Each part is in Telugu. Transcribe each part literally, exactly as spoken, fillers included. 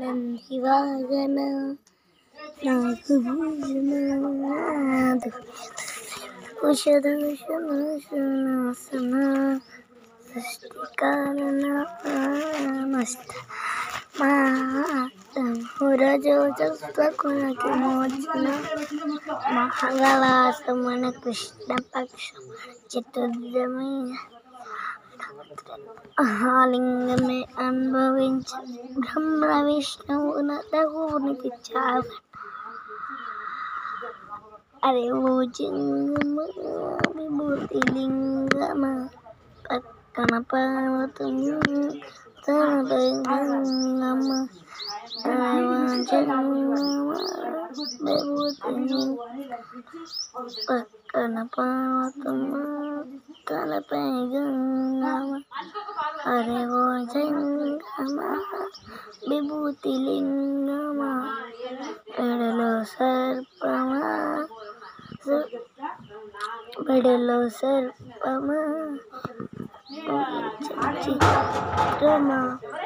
నందివాహన నాగభూషణ ఉషధూషణాసన సృష్టికారణ నమస్త మురజోజస్వకులకి మోచన మహగలాసమన కృష్ణ పక్షం చతుర్దమి ఆలింగమే అనుభవించ బ్రహ్మ విష్ణువున తగునికి చావ అరే ఓ జింగమ విభూతి లింగమ పక్కన పర్వతం తనపై గంగమ్మ విభూతి పక్కన పర్వతం తలపై గంగమ్మ అరే ఓ జంగమ విభూతి లింగమ ఎడలో సర్పమా బెడలో సర్పమా చిత్రమా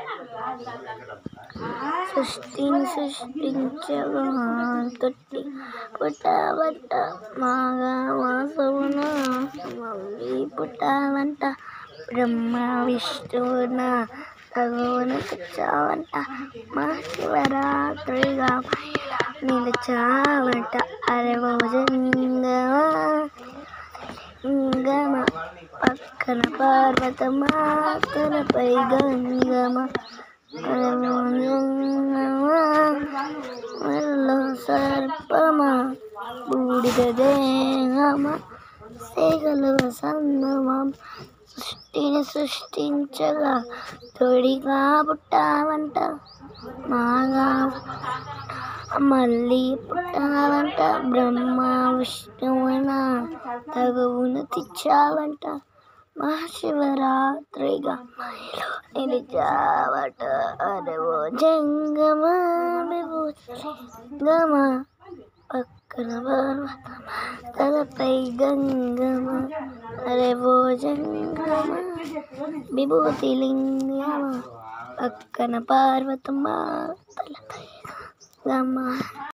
సృష్టిని సృష్టించగా తొట్టి పుట్టవంట మాగా వాసవున మళ్ళీ పుట్టవంట బ్రహ్మ విష్ణువున తగువన తెచ్చావంట మా శివరాత్రిగా నిలిచావంట అరే భోజంగమా గమ పక్కన పార్వతమా తనపై గంగమ మరలో సర్పమా బూడిద దేహమ సేగలు సంగమం సృష్టిని సృష్టించగా తొడిగా పుట్టావంట మాగా మళ్ళీ పుట్టావంట బ్రహ్మ విష్ణువున తగువును తెచ్చావంట మహాశివరాత్రిగా నిలిచావట అరే ఓ జంగమ విభూతి గమ పక్కన పర్వతమ తలపై గంగమ అరే ఓ జంగమ విభూతి లింగమ పక్కన పార్వతమ తలపై గమ.